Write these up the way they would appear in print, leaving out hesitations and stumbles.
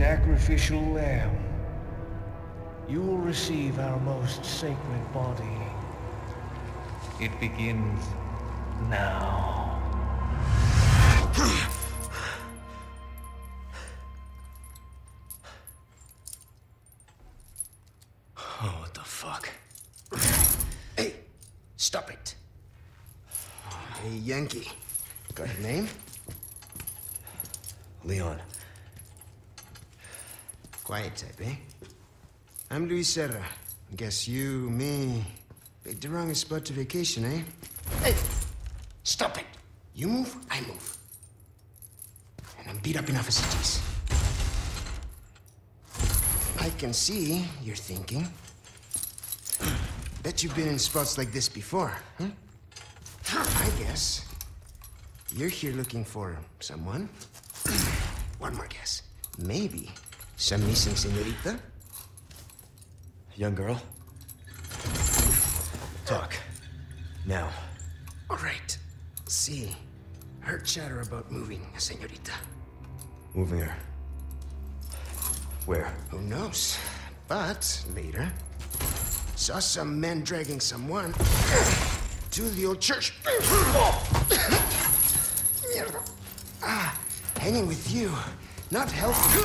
sacrificial lamb. You will receive our most sacred body. It begins now. Oh, what the fuck? Hey, stop it. Hey, Yankee. Got a name? Leon. Quiet type, eh? I'm Luis Serra. Guess you, me, picked the wrongest spot to vacation, eh? Hey! Stop it! You move, I move. And I'm beat up enough as it is. I can see you're thinking. Bet you've been in spots like this before, huh? I guess you're here looking for someone. One more guess. Maybe some missing señorita? Young girl? Talk. Now. All right. See, heard chatter about moving a señorita. Moving her. Where? Who knows? But later, saw some men dragging someone to the old church. Hanging with you, not healthy.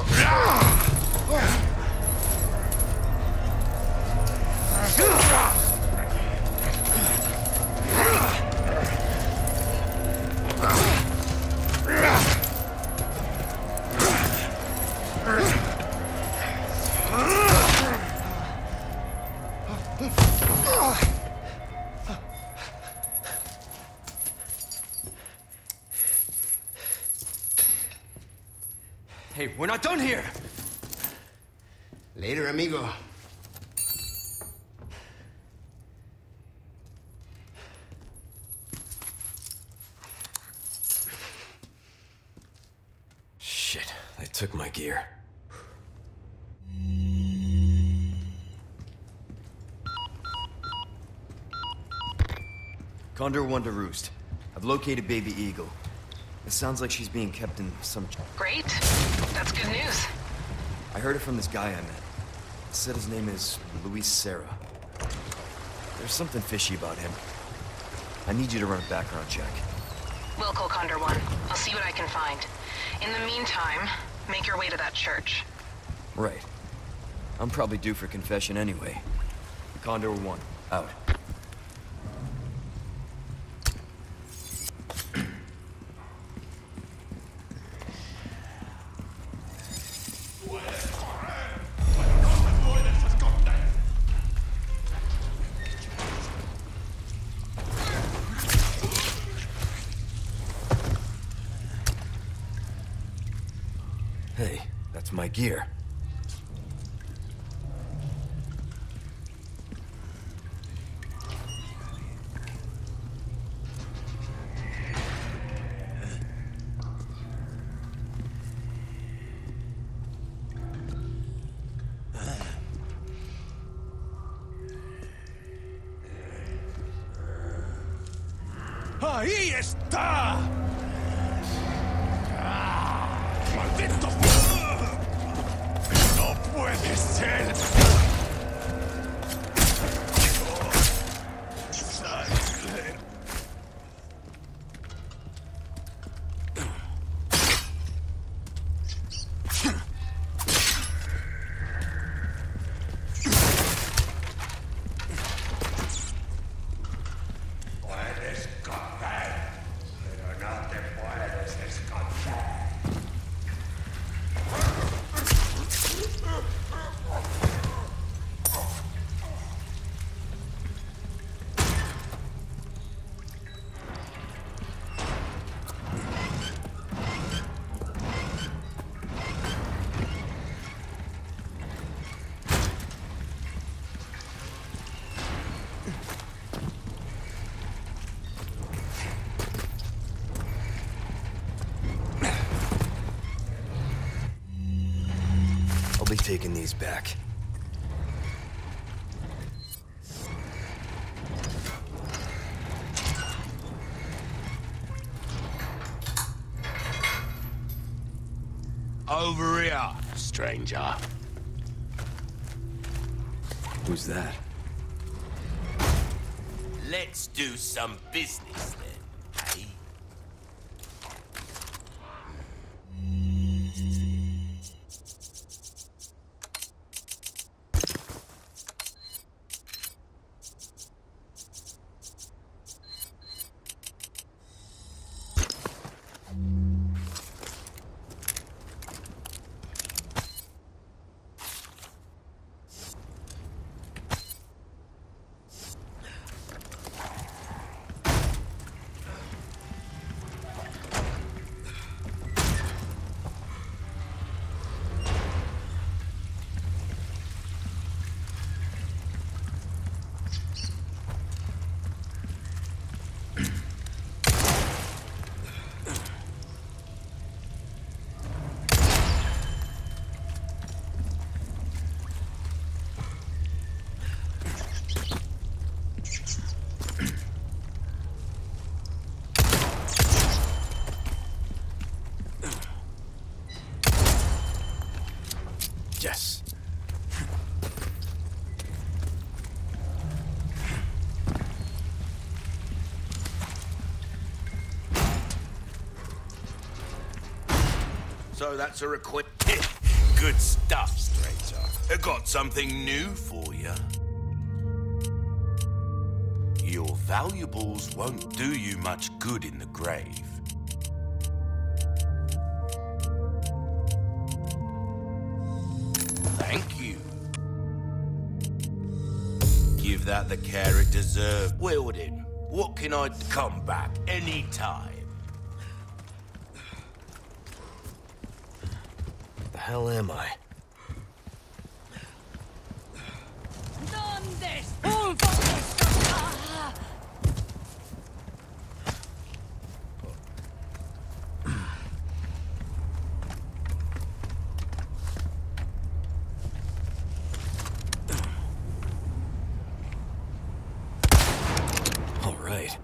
Hey, we're not done here! Later, amigo. Shit, they took my gear. Condor 1 to Roost. I've located Baby Eagle. It sounds like she's being kept in some... Great. That's good news. I heard it from this guy I met. He said his name is Luis Serra. There's something fishy about him. I need you to run a background check. We'll call Condor 1. I'll see what I can find. In the meantime, make your way to that church. Right. I'm probably due for confession anyway. Condor 1, out. Hey, that's my gear. ¡Ahí está! ¡Maldito! ¡No puede ser! Sangre. Puedes correr, pero no te puedes esconder. I'll be taking these back. Over here, stranger. Who's that? Let's do some business then, eh? Yes. So that's a request. Good stuff, stranger. I got something new for you. Your valuables won't do you much good in the grave. Thank you. Give that the care it deserves. Wielding, what can I come back anytime? The hell am I? All right.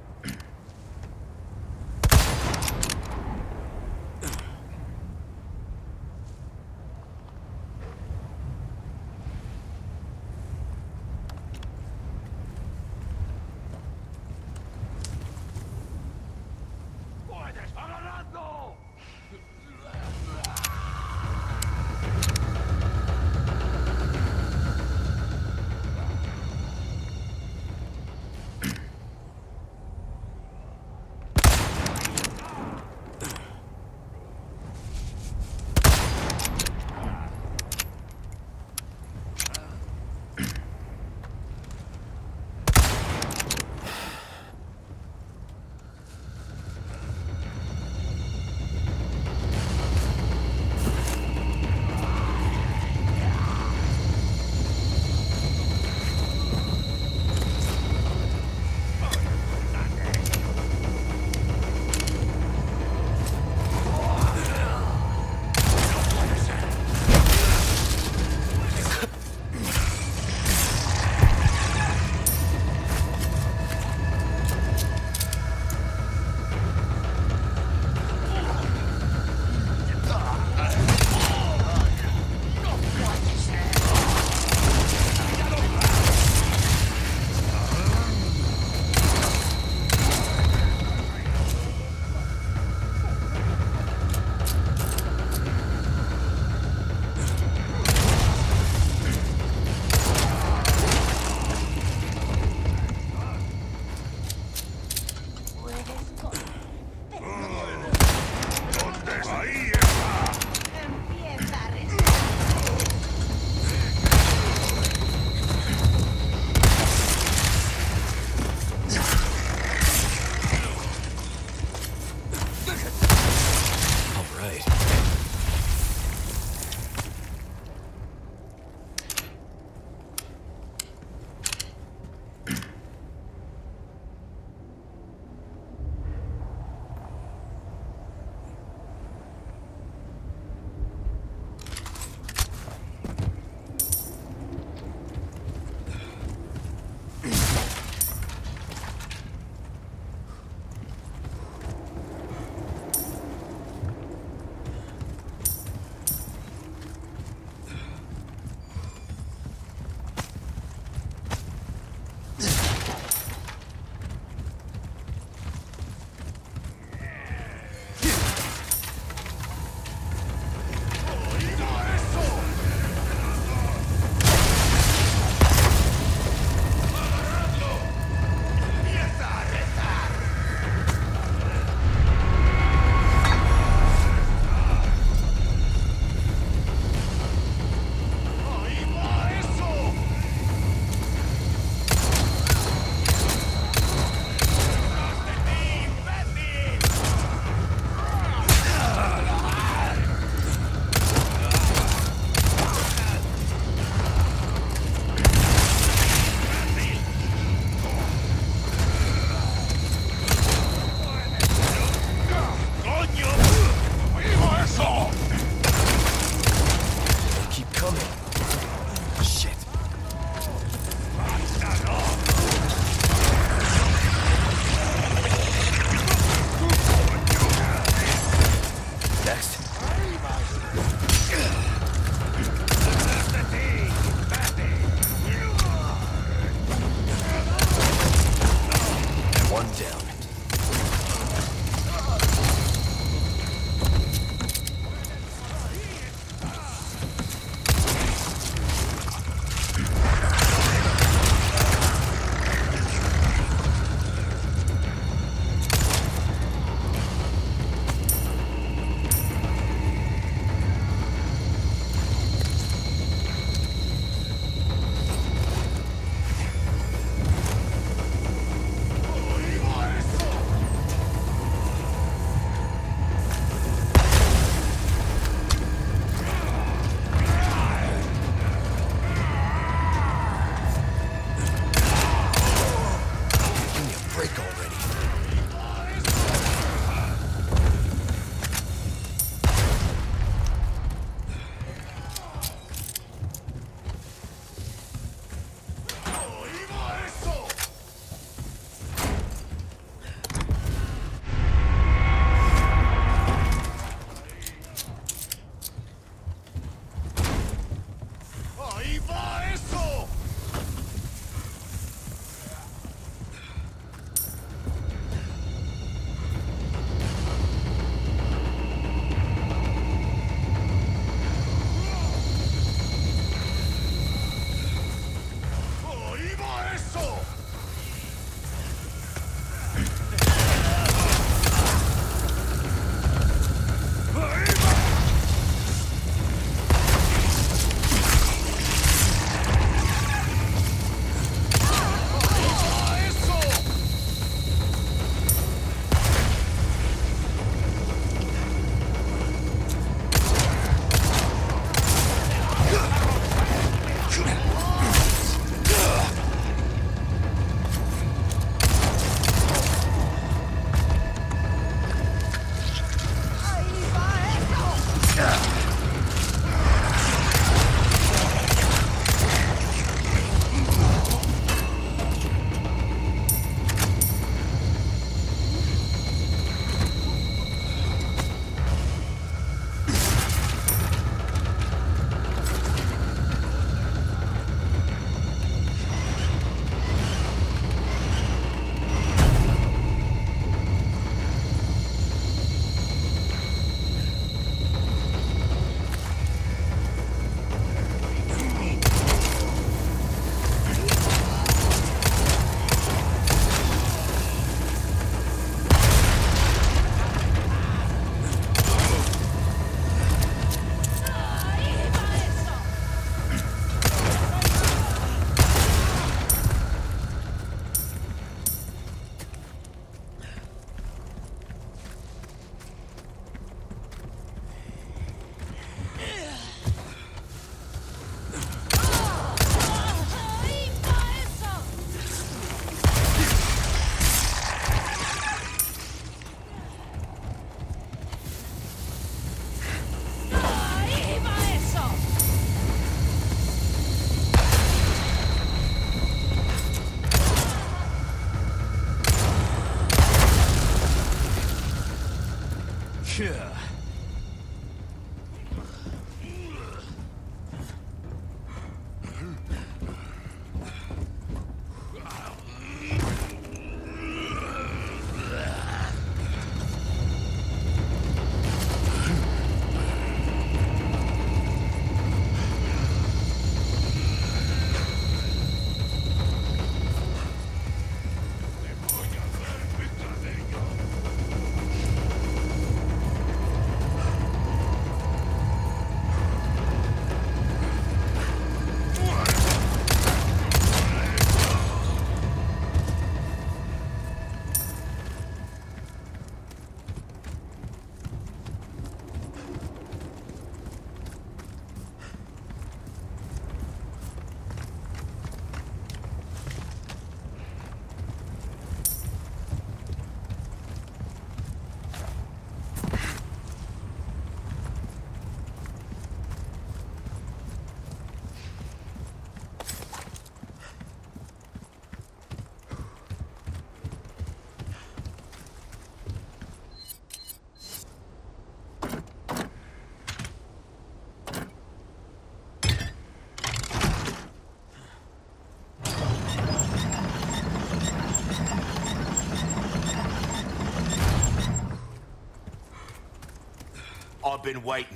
been waiting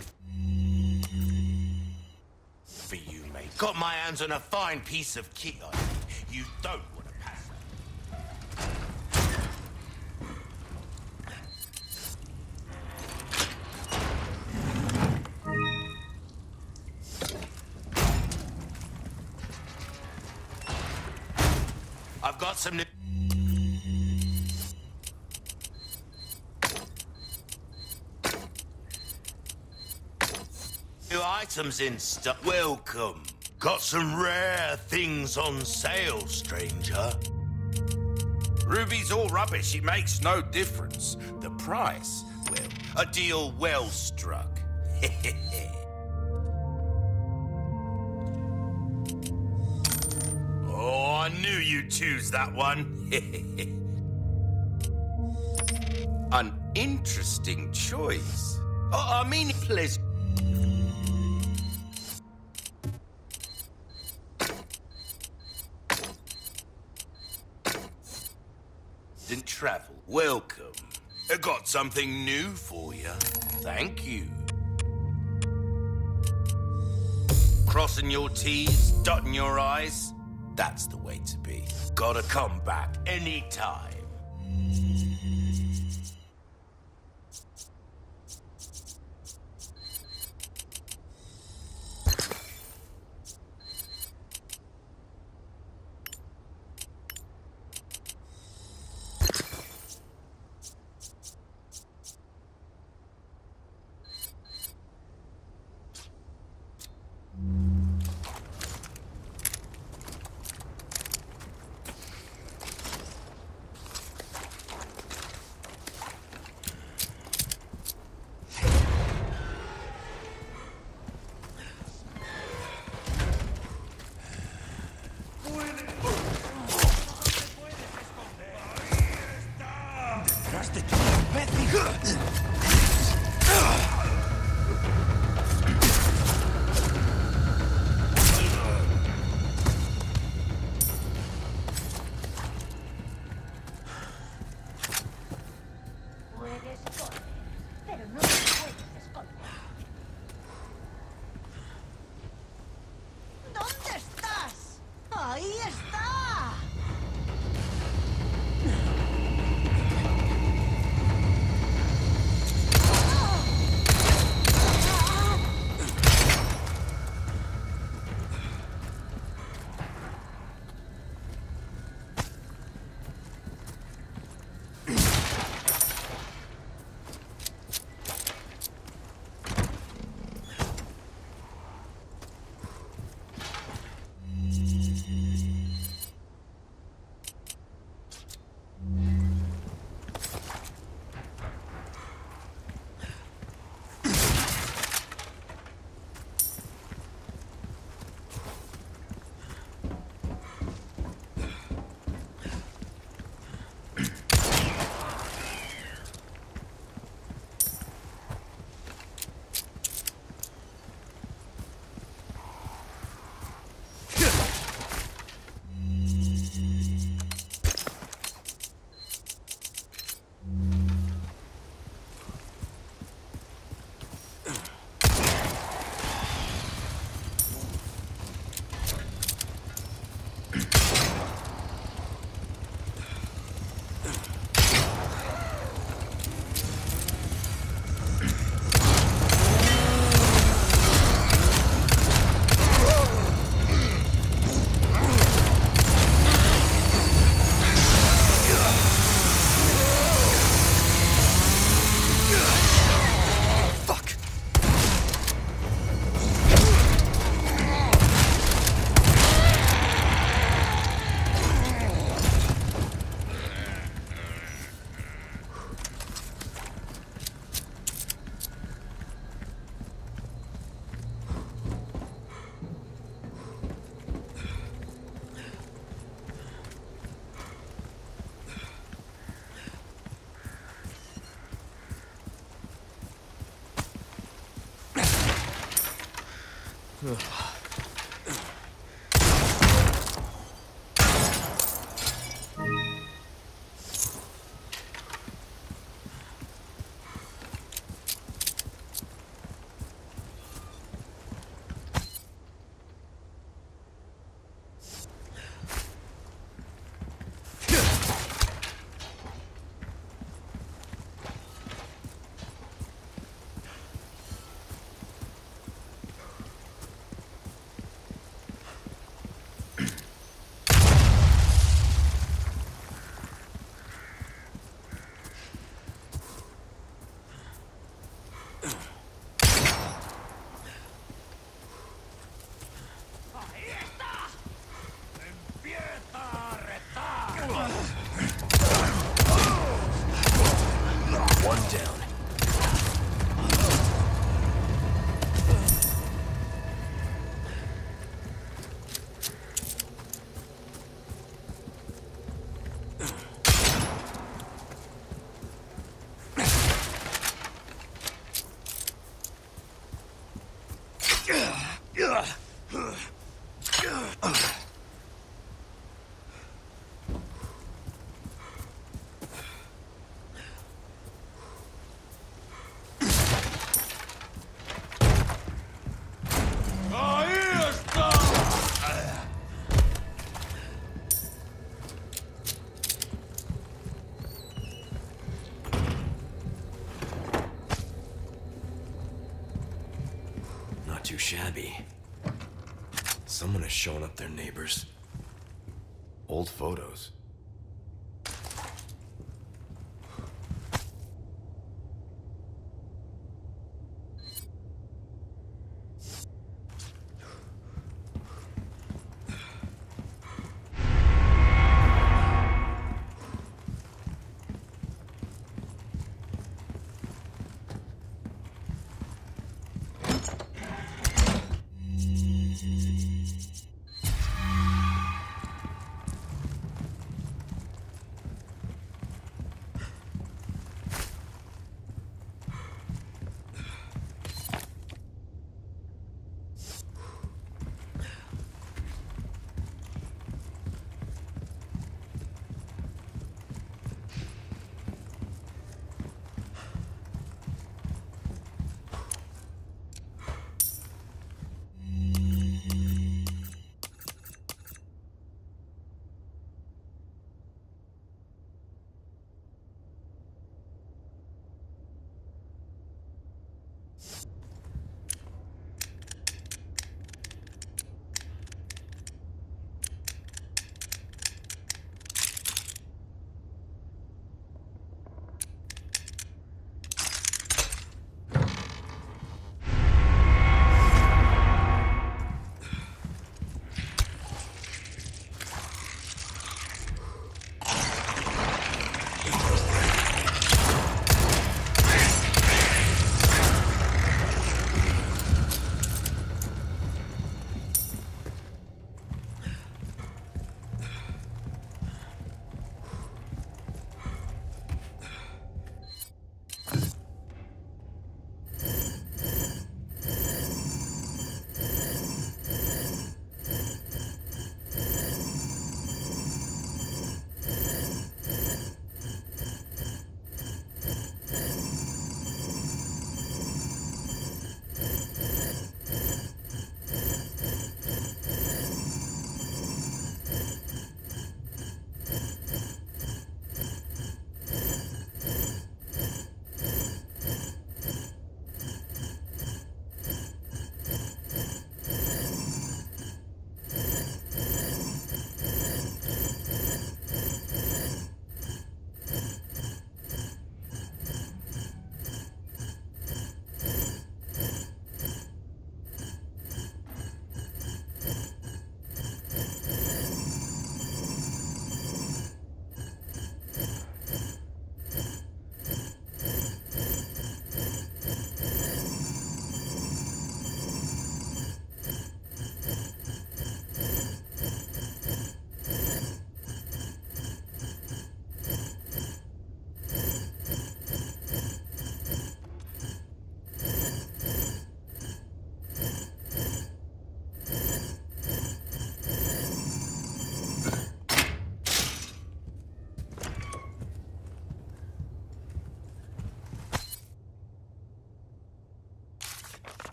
for you, mate. Got my hands on a fine piece of kit, I think. You don't want to pass up. I've got some new items in stock. Welcome. Got some rare things on sale, stranger. Ruby's all rubbish. It makes no difference. The price? Well, a deal well struck. Oh, I knew you'd choose that one. An interesting choice. Oh, I mean, pleasant. Didn't travel. Welcome. I got something new for you. Thank you. Crossing your T's, dotting your I's. That's the way to be. Gotta come back anytime. not too shabby. Someone has shown up their neighbors. Old photos.